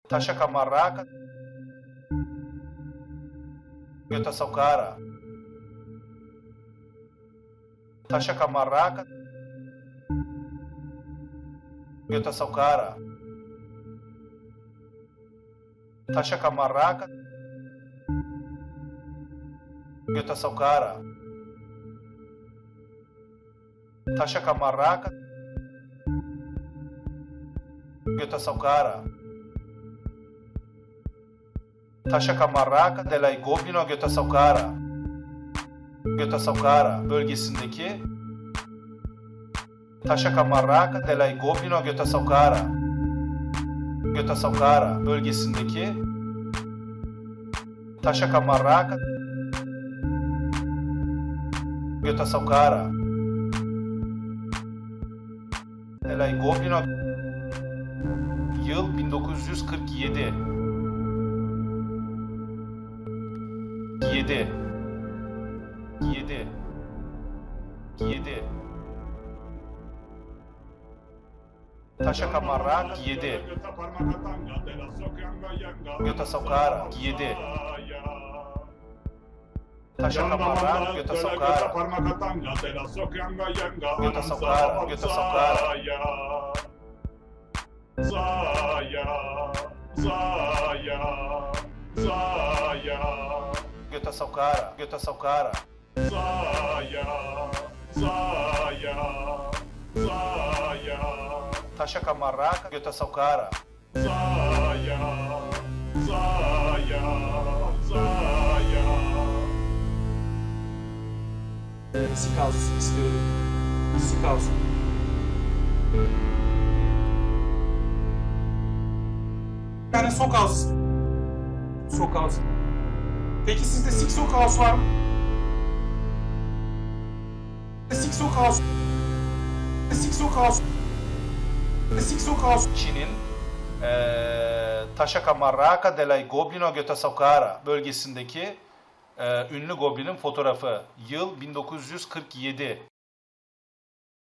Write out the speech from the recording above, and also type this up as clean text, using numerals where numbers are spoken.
Tashakamaraca, Yotasaukara, Tashakamaraca, Yotasaukara, Tashakamaraca, Yotasaukara, Tashakamaraca, Yotasaukara, Tashakamaraca delay Gobino Yotasaukara, Yotasaukara bölgesindeki Tashakamaraca delay Gobino Yotasaukara, Yotasaukara bölgesindeki Tashakamaraca Yotasaukara delay Gobino. Yıl 1947. 7 Tashakamaraca 7 Yotasaukara 7 Tashakamaraca Yotasaukara Yotasaukara Yotasaukara Yotasaukara Yotasaukara Tashakamaraca Yotasaukara Sikaus istiyorum. Sikaus. Bir tane Sokaus. Sokaus. Peki sizde Sik Sokaus var mı? Sik Sokaus. Sik Sokaus. Sik Sokaus. Çin'in Tashakamaraca delay Gobino Yotasaukara bölgesindeki ünlü goblinin fotoğrafı. Yıl 1947.